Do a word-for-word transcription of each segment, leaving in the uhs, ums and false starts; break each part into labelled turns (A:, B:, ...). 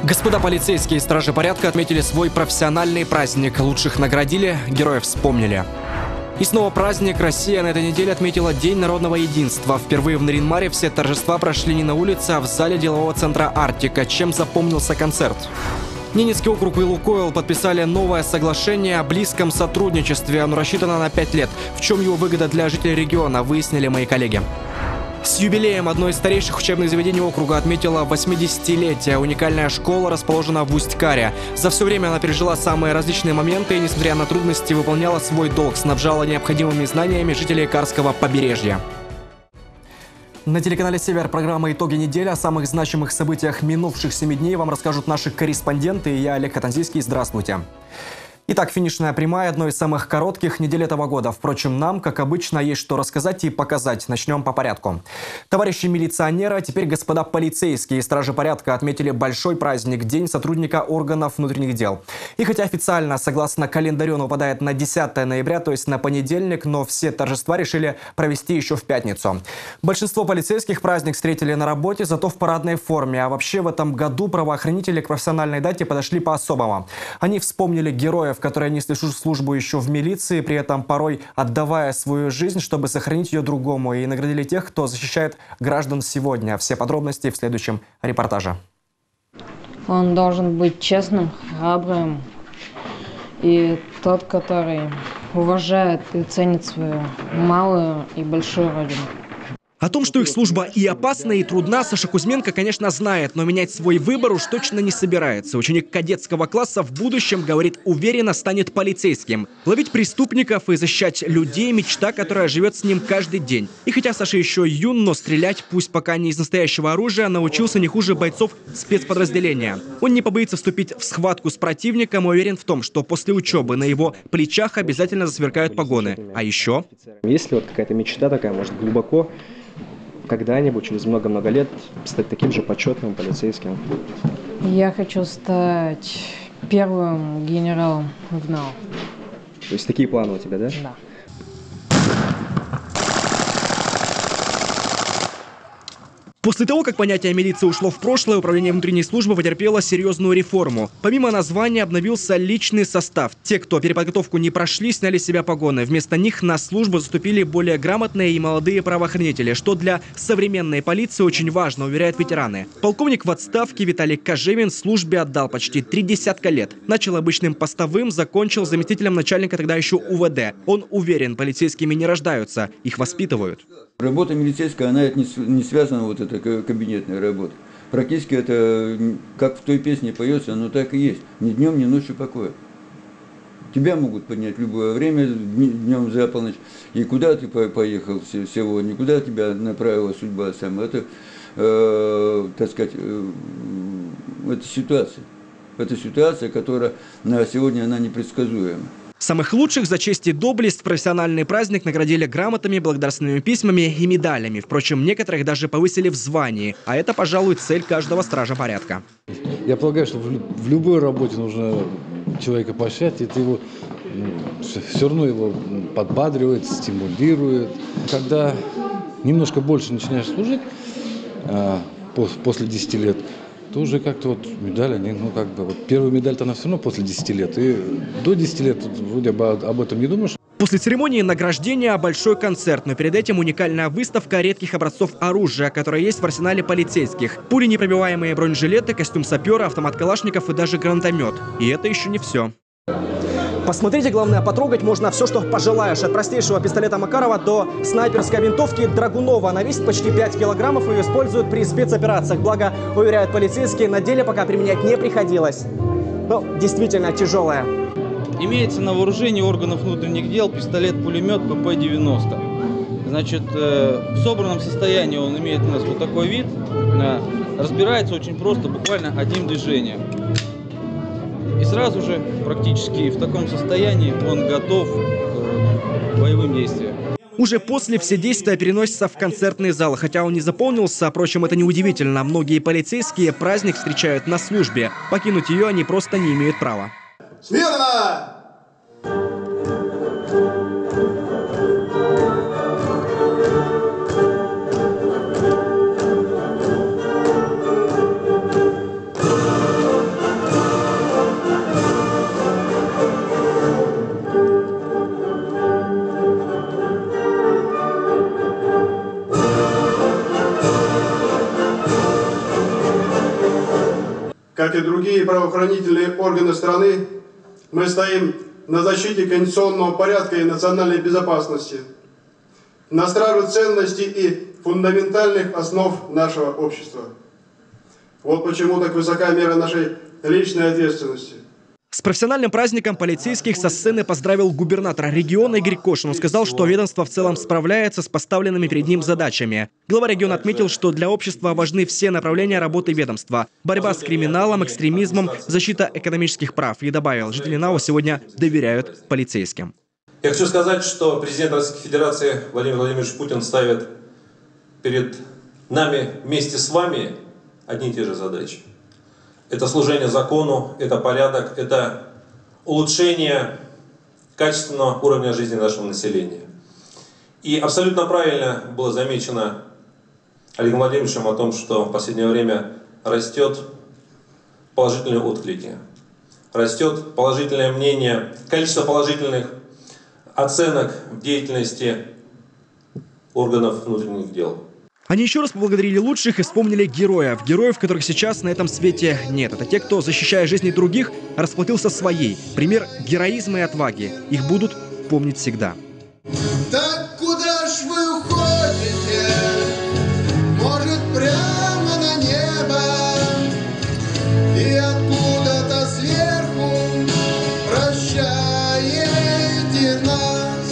A: Господа полицейские и стражи порядка отметили свой профессиональный праздник. Лучших наградили, героев вспомнили. И снова праздник. Россия на этой неделе отметила День народного единства. Впервые в Нарьян-Маре все торжества прошли не на улице, а в зале делового центра «Арктика». Чем запомнился концерт? Ненецкий округ и «Лукойл» подписали новое соглашение о близком сотрудничестве. Оно рассчитано на пять лет. В чем его выгода для жителей региона, выяснили мои коллеги. С юбилеем одно из старейших учебных заведений округа отметила восьмидесятилетие. Уникальная школа расположена в Усть-Каре. За все время она пережила самые различные моменты и, несмотря на трудности, выполняла свой долг, снабжала необходимыми знаниями жителей Карского побережья. На телеканале «Север» программа «Итоги недели». О самых значимых событиях минувших семи дней вам расскажут наши корреспонденты. И я, Олег Катанзийский. Здравствуйте. Итак, финишная прямая – одной из самых коротких недель этого года. Впрочем, нам, как обычно, есть что рассказать и показать. Начнем по порядку. Товарищи милиционеры, а теперь господа полицейские и стражи порядка отметили большой праздник – День сотрудника органов внутренних дел. И хотя официально, согласно календарю, он выпадает на десятое ноября, то есть на понедельник, но все торжества решили провести еще в пятницу. Большинство полицейских праздник встретили на работе, зато в парадной форме. А вообще в этом году правоохранители к профессиональной дате подошли по-особому. Они вспомнили героев, которые несли службу еще в милиции, при этом порой отдавая свою жизнь, чтобы сохранить ее другому, и наградили тех, кто защищает граждан сегодня. Все подробности в следующем репортаже.
B: Он должен быть честным, храбрым и тот, который уважает и ценит свою малую и большую родину.
A: О том, что их служба и опасна, и трудна, Саша Кузьменко, конечно, знает, но менять свой выбор уж точно не собирается. Ученик кадетского класса в будущем, говорит, уверенно станет полицейским. Ловить преступников и защищать людей – мечта, которая живет с ним каждый день. И хотя Саша еще юн, но стрелять, пусть пока не из настоящего оружия, научился не хуже бойцов спецподразделения. Он не побоится вступить в схватку с противником и уверен в том, что после учебы на его плечах обязательно засверкают погоны. А еще…
C: Если вот какая-то мечта такая, может, глубоко, когда-нибудь, через много-много лет, стать таким же почетным полицейским?
B: Я хочу стать первым генералом в НАО.
C: То есть такие планы у тебя, да?
B: Да.
A: После того, как понятие милиции ушло в прошлое, управление внутренней службы потерпело серьезную реформу. Помимо названия обновился личный состав. Те, кто переподготовку не прошли, сняли с себя погоны. Вместо них на службу заступили более грамотные и молодые правоохранители, что для современной полиции очень важно, уверяют ветераны. Полковник в отставке Виталий Кожевин службе отдал почти три десятка лет. Начал обычным постовым, закончил заместителем начальника тогда еще УВД. Он уверен, полицейскими не рождаются, их воспитывают.
D: Работа милицейская, она не связана, вот эта кабинетная работа. Практически это, как в той песне поется, оно так и есть. Ни днем, ни ночью покоя. Тебя могут поднять в любое время, днем за полночь. И куда ты поехал сегодня, куда тебя направила судьба сама. Это, э, так сказать, э, это ситуация. Это ситуация, которая на сегодня она непредсказуема.
A: Самых лучших за честь и доблесть в профессиональный праздник наградили грамотами, благодарственными письмами и медалями. Впрочем, некоторых даже повысили в звании. А это, пожалуй, цель каждого стража порядка.
E: Я полагаю, что в любой работе нужно человека поощрять. Это его все равно его подбадривает, стимулирует. Когда немножко больше начинаешь служить после десяти лет, то уже как-то вот медаль, они, ну как бы, вот первая медаль-то она все равно после десяти лет. И до десяти лет вроде бы об этом не думаешь.
A: После церемонии награждения большой концерт, но перед этим уникальная выставка редких образцов оружия, которая есть в арсенале полицейских. Пуленепробиваемые бронежилеты, костюм сапера, автомат калашников и даже гранатомет. И это еще не все. Посмотрите, главное, потрогать можно все, что пожелаешь. От простейшего пистолета Макарова до снайперской винтовки Драгунова. Она весит почти пять килограммов и ее используют при спецоперациях. Благо, уверяют полицейские, на деле пока применять не приходилось. Но действительно тяжелая.
F: Имеется на вооружении органов внутренних дел пистолет-пулемет П П девяносто. Значит, в собранном состоянии он имеет у нас вот такой вид. Разбирается очень просто, буквально одним движением. И сразу же, практически в таком состоянии, он готов к боевым действиям.
A: Уже после все действия переносятся в концертный зал. Хотя он не заполнился, впрочем, это неудивительно. Многие полицейские праздник встречают на службе. Покинуть ее они просто не имеют права.
G: Смирно! как и другие правоохранительные органы страны, мы стоим на защите конституционного порядка и национальной безопасности, на страже ценностей и фундаментальных основ нашего общества. Вот почему так высока мера нашей личной ответственности.
A: С профессиональным праздником полицейских со сцены поздравил губернатор региона Игорь Кошин. Он сказал, что ведомство в целом справляется с поставленными перед ним задачами. Глава региона отметил, что для общества важны все направления работы ведомства. Борьба с криминалом, экстремизмом, защита экономических прав. И добавил, жители НАУ сегодня доверяют полицейским.
H: Я хочу сказать, что президент Российской Федерации Владимир Владимирович Путин ставит перед нами вместе с вами одни и те же задачи. Это служение закону, это порядок, это улучшение качественного уровня жизни нашего населения. И абсолютно правильно было замечено Олегом Владимировичем о том, что в последнее время растет положительные отклики, растет положительное мнение, количество положительных оценок в деятельности органов внутренних дел.
A: Они еще раз поблагодарили лучших и вспомнили героев. Героев, которых сейчас на этом свете нет. Это те, кто, защищая жизни других, расплатился своей. Пример героизма и отваги. Их будут помнить всегда.
I: Так куда ж вы уходите? Может, прямо на небо? И откуда-то сверху прощаете нас?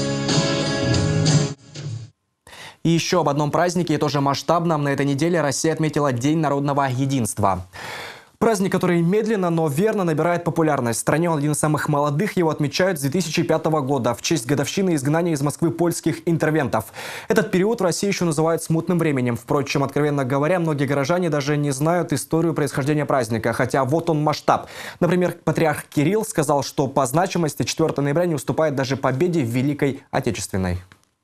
A: И еще об одном празднике, и тоже масштабном. На этой неделе Россия отметила День народного единства. Праздник, который медленно, но верно набирает популярность. В стране он один из самых молодых, его отмечают с две тысячи пятого года в честь годовщины изгнания из Москвы польских интервентов. Этот период в России еще называют смутным временем. Впрочем, откровенно говоря, многие горожане даже не знают историю происхождения праздника, хотя вот он масштаб. Например, патриарх Кирилл сказал, что по значимости четвёртого ноября не уступает даже победе в Великой Отечественной.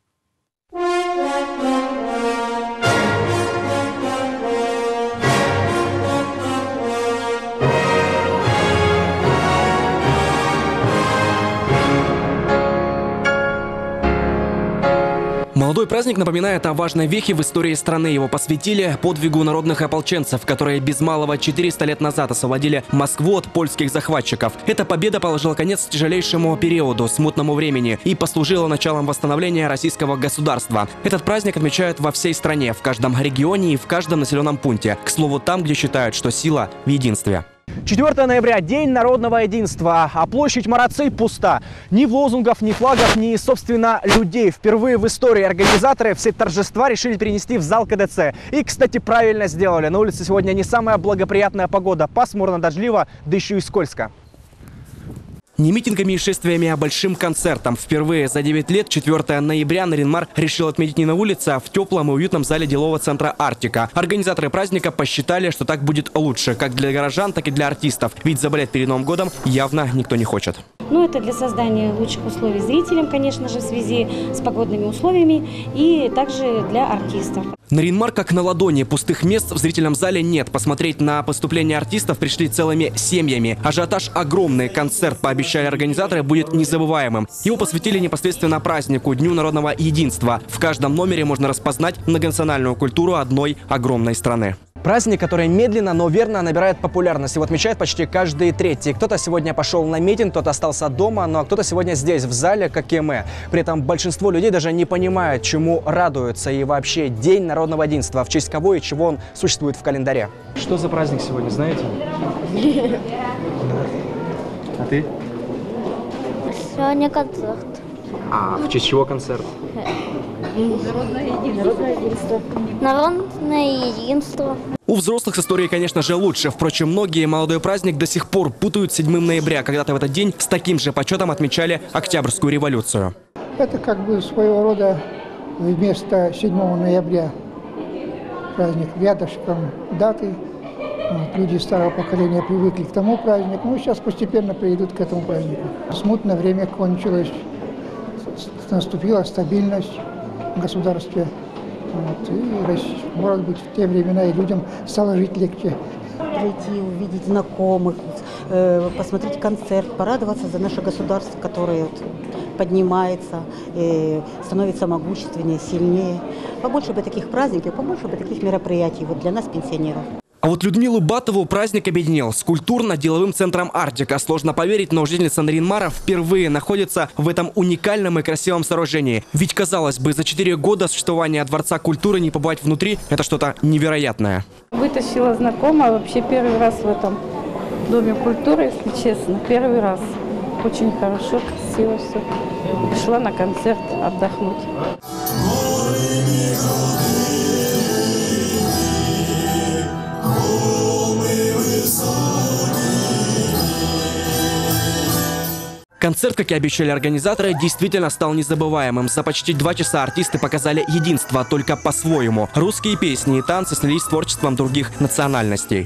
A: Молодой праздник напоминает о важной вехе в истории страны. Его посвятили подвигу народных ополченцев, которые без малого четыреста лет назад освободили Москву от польских захватчиков. Эта победа положила конец тяжелейшему периоду, смутному времени, и послужила началом восстановления российского государства. Этот праздник отмечают во всей стране, в каждом регионе и в каждом населенном пункте. К слову, там, где считают, что сила в единстве. четвёртого ноября – День народного единства, а площадь Марацей пуста. Ни лозунгов, ни флагов, ни, собственно, людей. Впервые в истории организаторы все торжества решили перенести в зал ка дэ цэ. И, кстати, правильно сделали. На улице сегодня не самая благоприятная погода. Пасмурно, дождливо, да еще и скользко. Не митингами и шествиями, а большим концертом. Впервые за девять лет четвёртого ноября Нарьян-Мар решил отметить не на улице, а в теплом и уютном зале делового центра «Арктика». Организаторы праздника посчитали, что так будет лучше, как для горожан, так и для артистов. Ведь заболеть перед Новым годом явно никто не хочет.
J: Ну, это для создания лучших условий зрителям, конечно же, в связи с погодными условиями, и также для артистов.
A: Нарьян-Мар как на ладони. Пустых мест в зрительном зале нет. Посмотреть на поступление артистов пришли целыми семьями. Ажиотаж огромный. Концерт, пообещали организаторы, будет незабываемым. Его посвятили непосредственно празднику, Дню народного единства. В каждом номере можно распознать многонациональную культуру одной огромной страны. Праздник, который медленно, но верно набирает популярность. Его отмечает почти каждый третий. Кто-то сегодня пошел на митинг, кто-то остался дома, ну а кто-то сегодня здесь, в зале, как и мы. При этом большинство людей даже не понимает, чему радуются. И вообще День народного единства, в честь кого и чего он существует в календаре. Что за праздник сегодня, знаете? А ты?
K: Сегодня концерт.
A: А в честь чего концерт?
K: Народное единство. Народное единство.
A: У взрослых с историей, конечно же, лучше. Впрочем, многие молодой праздник до сих пор путают с седьмым ноября. Когда-то в этот день с таким же почетом отмечали Октябрьскую революцию.
L: Это как бы своего рода вместо седьмого ноября праздник рядышком даты. Вот, люди старого поколения привыкли к тому празднику, но сейчас постепенно придут к этому празднику. Смутное время кончилось, наступила стабильность в государстве. Вот, и, может быть, в те времена и людям стало жить легче.
M: Прийти, увидеть знакомых, посмотреть концерт, порадоваться за наше государство, которое поднимается, становится могущественнее, сильнее. Побольше бы таких праздников, побольше бы таких мероприятий вот для нас, пенсионеров.
A: А вот Людмилу Батову праздник объединил с культурно-деловым центром «Арктика». Сложно поверить, но жительница Нарьян-Мара впервые находится в этом уникальном и красивом сооружении. Ведь, казалось бы, за четыре года существования Дворца культуры не побывать внутри – это что-то невероятное.
N: Вытащила знакомая вообще первый раз в этом Доме культуры, если честно. Первый раз. Очень хорошо, красиво все. Пришла на концерт отдохнуть.
A: Концерт, как и обещали организаторы, действительно стал незабываемым. За почти два часа артисты показали единство, только по-своему. Русские песни и танцы слились с творчеством других национальностей.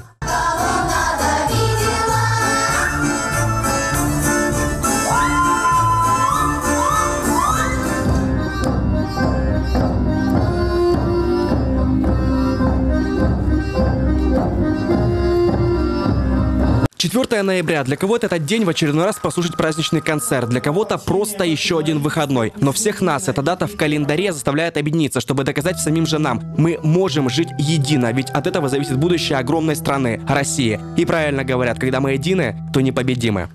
A: четвёртое ноября. Для кого-то этот день в очередной раз послушать праздничный концерт, для кого-то просто еще один выходной. Но всех нас эта дата в календаре заставляет объединиться, чтобы доказать самим же нам: мы можем жить едино, ведь от этого зависит будущее огромной страны – России. И правильно говорят, когда мы едины, то непобедимы.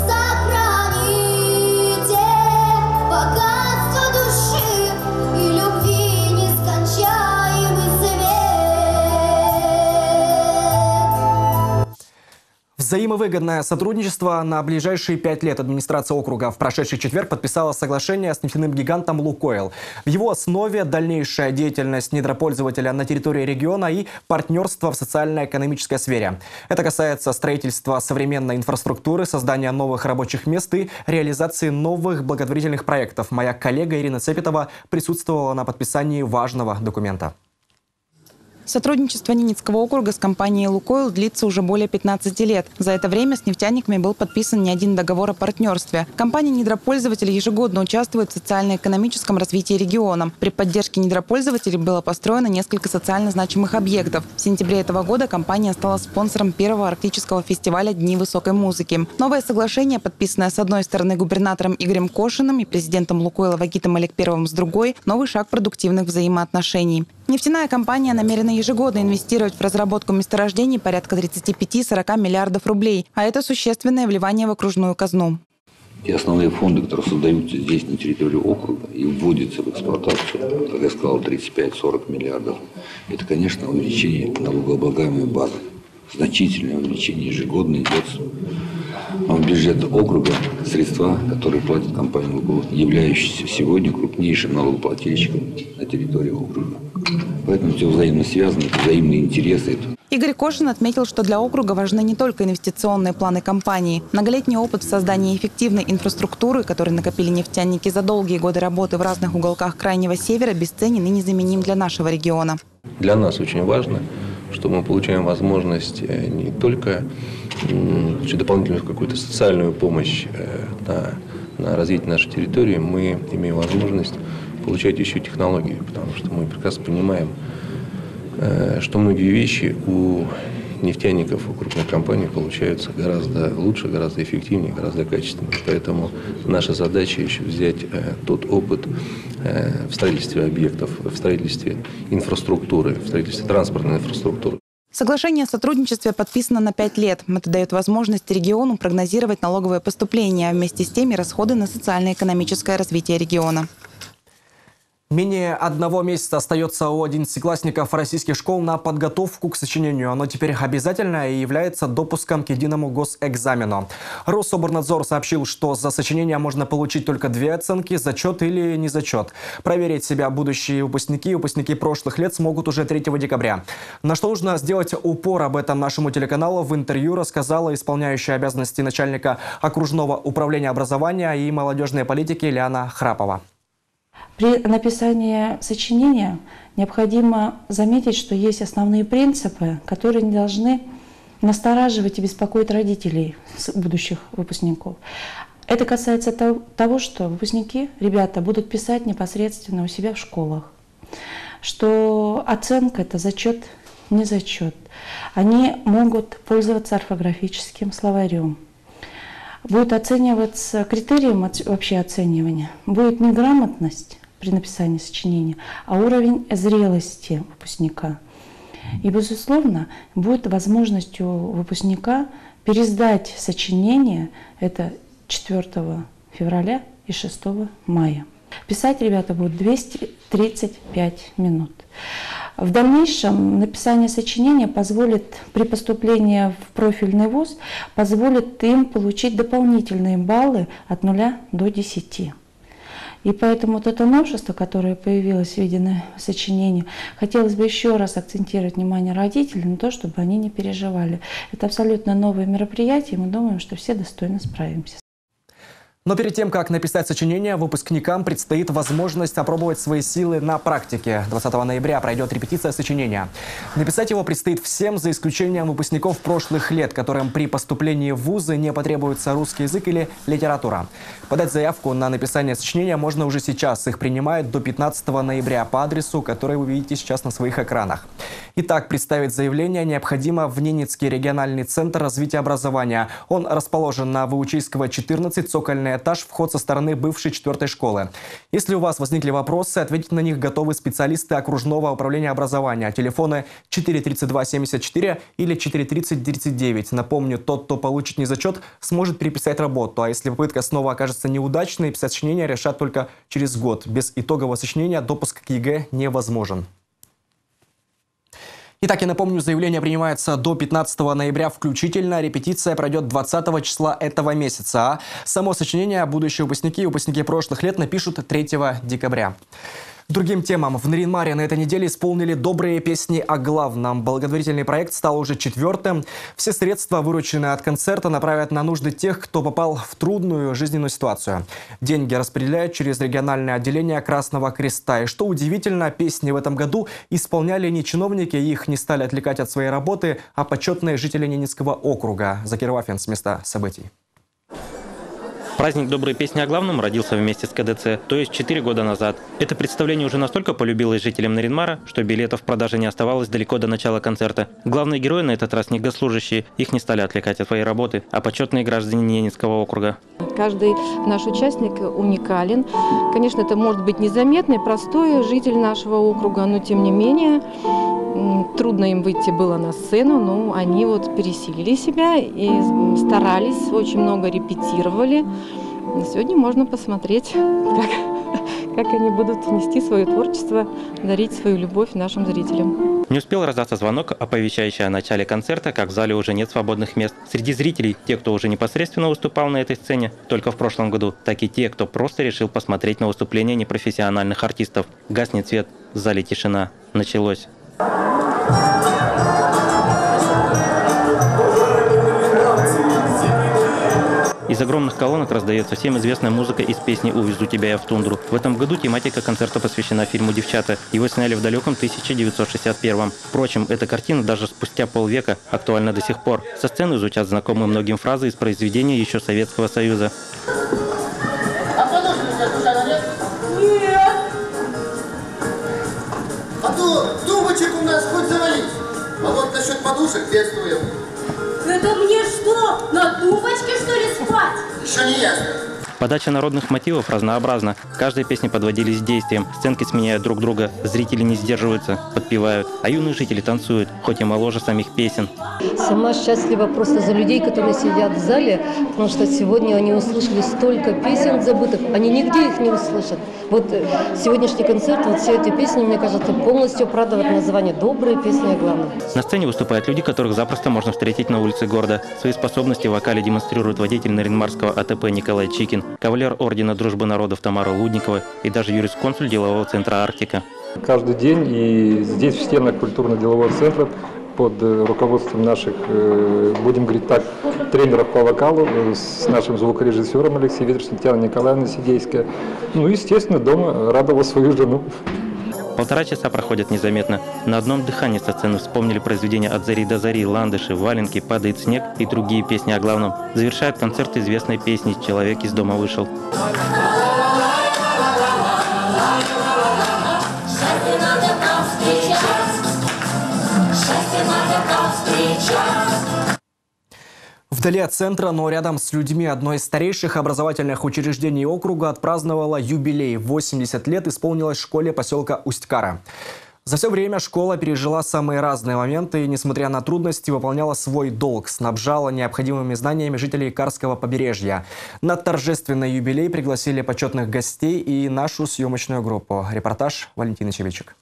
A: Взаимовыгодное сотрудничество на ближайшие пять лет. Администрация округа в прошедший четверг подписала соглашение с нефтяным гигантом «Лукойл». В его основе дальнейшая деятельность недропользователя на территории региона и партнерство в социально-экономической сфере. Это касается строительства современной инфраструктуры, создания новых рабочих мест и реализации новых благотворительных проектов. Моя коллега Ирина Цепетова присутствовала на подписании важного документа.
O: Сотрудничество Ненецкого округа с компанией «Лукойл» длится уже более пятнадцати лет. За это время с нефтяниками был подписан не один договор о партнерстве. Компания «Недропользователь» ежегодно участвует в социально-экономическом развитии региона. При поддержке недропользователей было построено несколько социально значимых объектов. В сентябре этого года компания стала спонсором первого арктического фестиваля «Дни высокой музыки». Новое соглашение, подписанное с одной стороны губернатором Игорем Кошиным и президентом «Лукойла» Вагитом Алекперовым с другой, новый шаг продуктивных взаимоотношений. Нефтяная компания намерена ежегодно инвестировать в разработку месторождений порядка тридцати пяти — сорока миллиардов рублей, а это существенное вливание в окружную казну.
P: Те основные фонды, которые создаются здесь на территории округа и вводятся в эксплуатацию, как я сказал, тридцать пять — сорок миллиардов, это, конечно, увеличение налогооблагаемой базы. Значительное увеличение ежегодно идет в бюджет округа средства, которые платит компания «Лукойл», являющаяся сегодня крупнейшим налогоплательщиком на территории округа. Поэтому все взаимно связано, это взаимные интересы.
O: Игорь Кошин отметил, что для округа важны не только инвестиционные планы компании. Многолетний опыт в создании эффективной инфраструктуры, который накопили нефтяники за долгие годы работы в разных уголках Крайнего Севера, бесценен и незаменим для нашего региона.
Q: Для нас очень важно, что мы получаем возможность не только дополнительную какую-то социальную помощь на, на развитие нашей территории, мы имеем возможность получать еще технологии, потому что мы прекрасно понимаем, что многие вещи у нефтяников, у крупных компаний получаются гораздо лучше, гораздо эффективнее, гораздо качественнее. Поэтому наша задача еще взять тот опыт в строительстве объектов, в строительстве инфраструктуры, в строительстве транспортной инфраструктуры.
O: Соглашение о сотрудничестве подписано на пять лет. Это дает возможность региону прогнозировать налоговые поступления, а вместе с теми расходы на социально-экономическое развитие региона.
A: Менее одного месяца остается у одиннадцатиклассников российских школ на подготовку к сочинению. Оно теперь обязательно и является допуском к единому госэкзамену. Россоборнадзор сообщил, что за сочинение можно получить только две оценки – зачет или не зачет. Проверить себя будущие выпускники и выпускники прошлых лет смогут уже третьего декабря. На что нужно сделать упор, об этом нашему телеканалу в интервью рассказала исполняющая обязанности начальника окружного управления образования и молодежной политики Лиана Храпова.
R: При написании сочинения необходимо заметить, что есть основные принципы, которые не должны настораживать и беспокоить родителей будущих выпускников. Это касается того, что выпускники, ребята, будут писать непосредственно у себя в школах, что оценка – это зачет, не зачет. Они могут пользоваться орфографическим словарем. Будет оцениваться критерием вообще оценивания. Будет не грамотность при написании сочинения, а уровень зрелости выпускника. И, безусловно, будет возможностью выпускника пересдать сочинение, это четвёртого февраля и шестого мая. Писать ребята будут двести тридцать пять минут. В дальнейшем написание сочинения позволит при поступлении в профильный вуз, позволит им получить дополнительные баллы от нуля до десяти. И поэтому вот это новшество, которое появилось в виде сочинения, хотелось бы еще раз акцентировать внимание родителей на то, чтобы они не переживали. Это абсолютно новое мероприятие, и мы думаем, что все достойно справимся.
A: Но перед тем, как написать сочинение, выпускникам предстоит возможность опробовать свои силы на практике. двадцатого ноября пройдет репетиция сочинения. Написать его предстоит всем, за исключением выпускников прошлых лет, которым при поступлении в вузы не потребуется русский язык или литература. Подать заявку на написание сочинения можно уже сейчас. Их принимают до пятнадцатого ноября по адресу, который вы видите сейчас на своих экранах. Итак, представить заявление необходимо в Ненецкий региональный центр развития образования. Он расположен на Выучийского, четырнадцать, цокольный этаж, вход со стороны бывшей четвертой школы. Если у вас возникли вопросы, ответить на них готовы специалисты окружного управления образования. Телефоны четыре тридцать два семьдесят четыре или четыре тридцать тридцать девять. Напомню, тот, кто получит незачет, сможет переписать работу. А если попытка снова окажется неудачной, писать сочинение решат только через год. Без итогового сочинения допуск к ЕГЭ невозможен. Итак, я напомню, заявление принимается до пятнадцатого ноября включительно. Репетиция пройдет двадцатого числа этого месяца. А само сочинение будущие выпускники и выпускники прошлых лет напишут третьего декабря. К другим темам. В Нарьян-Маре на этой неделе исполнили добрые песни о главном. Благотворительный проект стал уже четвертым. Все средства, вырученные от концерта, направят на нужды тех, кто попал в трудную жизненную ситуацию. Деньги распределяют через региональное отделение Красного Креста. И что удивительно, песни в этом году исполняли не чиновники, их не стали отвлекать от своей работы, а почетные жители Ненецкого округа. Закир Вафин с места событий.
S: Праздник «Добрые песни о главном» родился вместе с ка дэ цэ, то есть четыре года назад. Это представление уже настолько полюбилось жителям Нарьян-Мара, что билетов в продаже не оставалось далеко до начала концерта. Главные герои на этот раз не госслужащие, их не стали отвлекать от своей работы, а почетные граждане Ненецкого округа.
T: Каждый наш участник уникален. Конечно, это может быть незаметный, простой житель нашего округа, но тем не менее трудно им выйти было на сцену, но они вот пересилили себя и старались, очень много репетировали. Сегодня можно посмотреть, как, как они будут нести свое творчество, дарить свою любовь нашим зрителям.
S: Не успел раздаться звонок, оповещающий о начале концерта, как в зале уже нет свободных мест. Среди зрителей те, кто уже непосредственно выступал на этой сцене только в прошлом году, так и те, кто просто решил посмотреть на выступление непрофессиональных артистов. Гаснет свет, в зале тишина. Началось. Из огромных колонок раздается всем известная музыка из песни «Увезу тебя я в тундру». В этом году тематика концерта посвящена фильму «Девчата». Его сняли в далеком тысяча девятьсот шестьдесят первом. Впрочем, эта картина даже спустя полвека актуальна до сих пор. Со сцены звучат знакомые многим фразы из произведения еще Советского Союза.
I: А подушки у тебя нет? Нет. А то тумбочек у нас хоть завались. А вот насчет подушек действуем.
U: Это мне что, на тумбочке, что ли, спать?
I: Еще не ясно.
S: Подача народных мотивов разнообразна. В каждой песне подводились действием. Сценки сменяют друг друга. Зрители не сдерживаются, подпевают. А юные жители танцуют, хоть и моложе самих песен.
V: Сама счастлива просто за людей, которые сидят в зале, потому что сегодня они услышали столько песен забытых. Они нигде их не услышат. Вот сегодняшний концерт, вот все эти песни, мне кажется, полностью оправдывают название «Добрые песни о главном».
S: На сцене выступают люди, которых запросто можно встретить на улице города. Свои способности в вокале демонстрирует водитель Нарьян-Марского а тэ пэ Николай Чикин, кавалер Ордена Дружбы Народов Тамара Лудникова и даже юрисконсуль делового центра «Арктика».
W: Каждый день и здесь, в стенах культурно-делового центра, под руководством наших, будем говорить так, тренеров по вокалу, с нашим звукорежиссером Алексеем Ветричем, Татьяна Николаевна Сидейская. Ну, естественно, дома радовала свою жену.
S: Полтора часа проходят незаметно. На одном дыхании со сцены вспомнили произведения «От зари до зари», «Ландыши», «Валенки», «Падает снег» и другие песни о главном. Завершает концерт известной песней «Человек из дома вышел».
A: Вдали от центра, но рядом с людьми, одно из старейших образовательных учреждений округа отпраздновало юбилей. восемьдесят лет исполнилось школе поселка Усть-Кара. За все время школа пережила самые разные моменты и, несмотря на трудности, выполняла свой долг, снабжала необходимыми знаниями жителей Карского побережья. На торжественный юбилей пригласили почетных гостей и нашу съемочную группу. Репортаж Валентины Чевичек.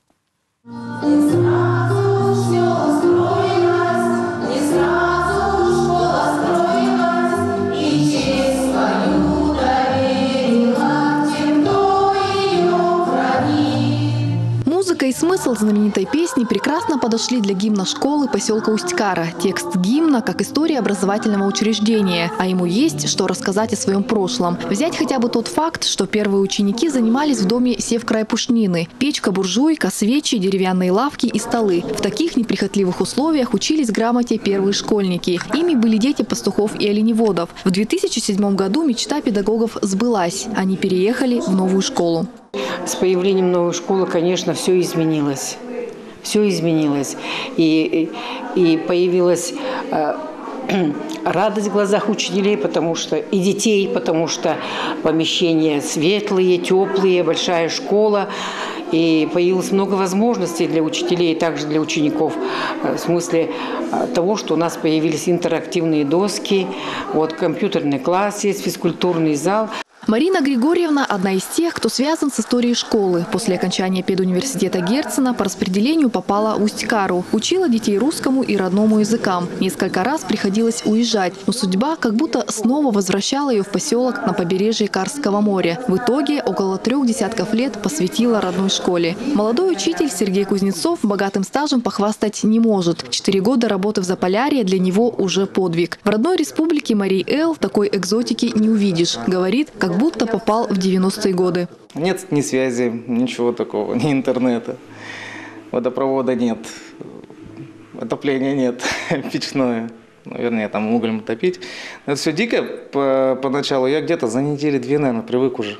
B: Музыка и смысл знаменитой песни прекрасно подошли для гимна школы поселка Усть-Кара. Текст гимна как история образовательного учреждения, а ему есть что рассказать о своем прошлом. Взять хотя бы тот факт, что первые ученики занимались в доме Севкрай-Пушнины. Печка, буржуйка, свечи, деревянные лавки и столы. В таких неприхотливых условиях учились грамоте первые школьники. Ими были дети пастухов и оленеводов. В две тысячи седьмом году мечта педагогов сбылась. Они переехали в новую школу.
C: С появлением новой школы, конечно, все изменилось. Все изменилось. И, и, и появилась э, радость в глазах учителей, потому что и детей, потому что помещения светлые, теплые, большая школа. И появилось много возможностей для учителей, также для учеников. В смысле того, что у нас появились интерактивные доски, вот, компьютерный класс есть, физкультурный зал.
B: Марина Григорьевна – одна из тех, кто связан с историей школы. После окончания педуниверситета Герцена по распределению попала в Усть-Кару. Учила детей русскому и родному языкам. Несколько раз приходилось уезжать, но судьба как будто снова возвращала ее в поселок на побережье Карского моря. В итоге около трех десятков лет посвятила родной школе. Молодой учитель Сергей Кузнецов богатым стажем похвастать не может. Четыре года работы в Заполярье для него уже подвиг. В родной республике Марий-Эл такой экзотики не увидишь. Говорит, как будто попал в девяностые годы.
D: Нет ни связи, ничего такого, ни интернета, водопровода нет, отопления нет, печное, ну, вернее, там углем топить. Но это все дико по, поначалу, я где-то за недели-две, наверное, привык уже.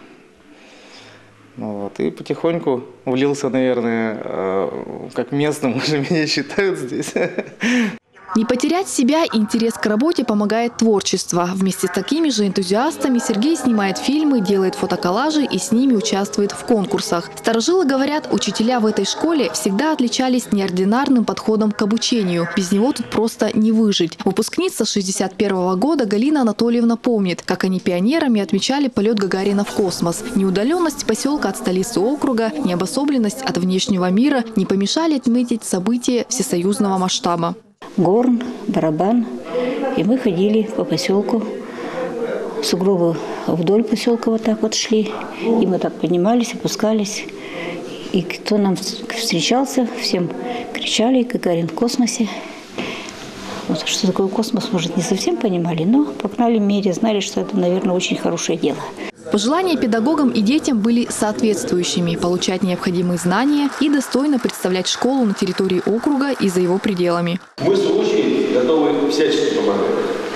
D: Вот, и потихоньку влился, наверное, как местным, уже меня считают здесь.
B: Не потерять себя и интерес к работе помогает творчество. Вместе с такими же энтузиастами Сергей снимает фильмы, делает фотоколлажи и с ними участвует в конкурсах. Старожилы говорят, учителя в этой школе всегда отличались неординарным подходом к обучению. Без него тут просто не выжить. Выпускница шестьдесят первого года Галина Анатольевна помнит, как они пионерами отмечали полет Гагарина в космос. Неудаленность поселка от столицы округа, необособленность от внешнего мира не помешали отметить события всесоюзного масштаба.
X: Горн, барабан, и мы ходили по поселку, сугробы вдоль поселка вот так вот шли, и мы так поднимались, опускались, и кто нам встречался, всем кричали: «Гагарин в космосе». Вот, что такое космос, может, не совсем понимали, но по крайней мере знали, что это, наверное, очень хорошее дело.
B: Пожелания педагогам и детям были соответствующими – получать необходимые знания и достойно представлять школу на территории округа и за его пределами.
Y: Мы, служащие, готовы всячески помогать.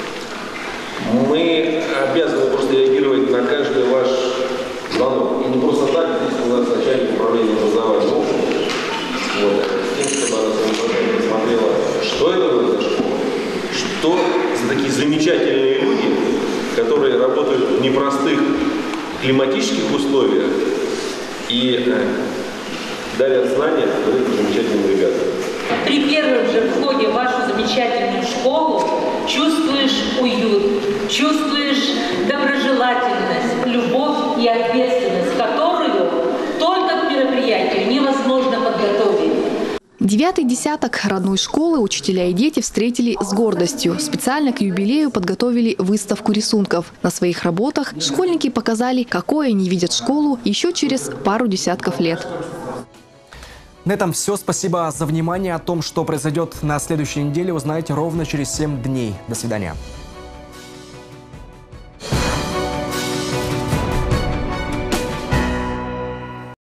Y: Мы обязаны просто реагировать на каждый ваш звонок. И не просто так, здесь у нас начальник управления образования округа. Вот, с тем, чтобы она своим посмотрела, что это будет за школа, что за такие замечательные люди, которые работают в непростых климатических условиях и э, дарят знания этим замечательным ребятам.
Z: При первом же входе в вашу замечательную школу чувствуешь уют, чувствуешь доброжелательность, любовь и ответственность, которую только к мероприятию невозможно подготовить.
B: Девятый десяток родной школы учителя и дети встретили с гордостью. Специально к юбилею подготовили выставку рисунков. На своих работах школьники показали, какой они видят школу еще через пару десятков лет.
A: На этом все. Спасибо за внимание. О том, что произойдет на следующей неделе, узнаете ровно через семь дней. До свидания.